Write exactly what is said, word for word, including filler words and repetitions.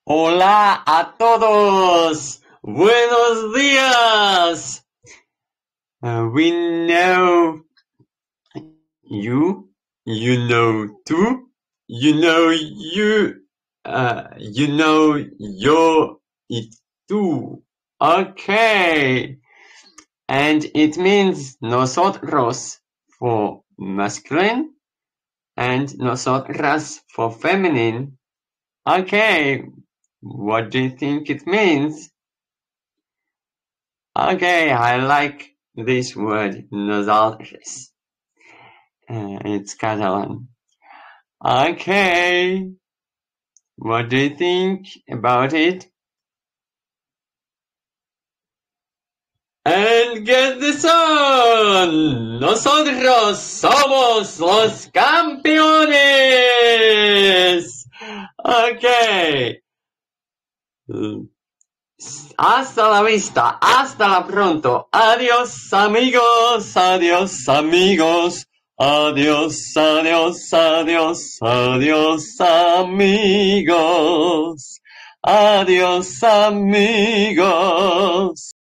Hola a todos. Buenos días. Uh, we know you. You know too. You know you. Uh, you know yo it too. Okay. And it means nosotros for masculine and nosotras for feminine. Okay. What do you think it means? Okay, I like this word, nosaltres. Uh, it's Catalan. Okay, what do you think about it? And get this on! Nosotros somos los campeones! Okay. Hasta la vista, hasta la pronto. Adiós amigos, adiós amigos. Adiós, adiós, adiós, adiós amigos. Adiós amigos.